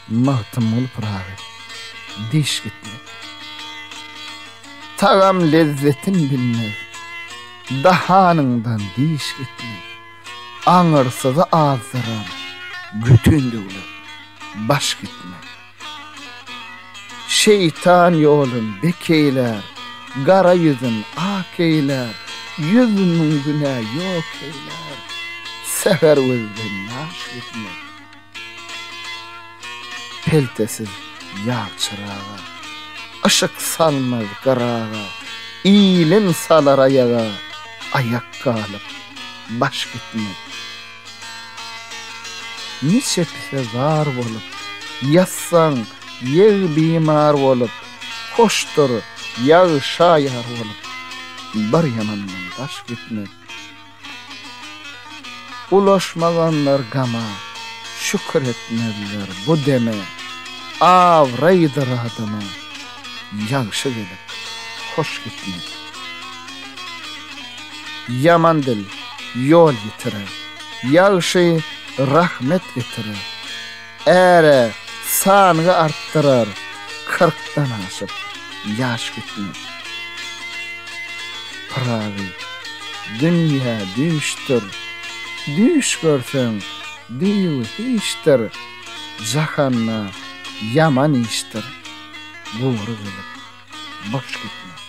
Mahtumul pırağır, diş gitmek. Tağam lezzetin bilmez, dahanından diş gitmek. Aňyrsızy azdıran, gütün döwle, baş gitmek. Şeytan yolun bekeyler, gara yüzün ak eyler, yüzünün güne yok eyler, seher özden naş gitmek. Peltesiz yağ çırağa, ışık salmaz garağa, ilim salar ayağa, ayak kalıp baş gitmek. Niçepse zar bolup, yassan yer bimar bolup, hoştur yağ şayar bolup, bir yanından baş gitmek. Ulaşmaganlar gama, şükretmediler bu deme, avraydır adama, yağşı gelip, hoş gitmek. Yaman dil, yol yitirer, yağşı rahmet getirir, ere sanğı arttırar, 40'dan aşıp, yaş gitmek. Pravi, dünya düştür, düş görsen, diyu hiçtir, jahanna yaman iştir, buğru gelip, boş gitmek.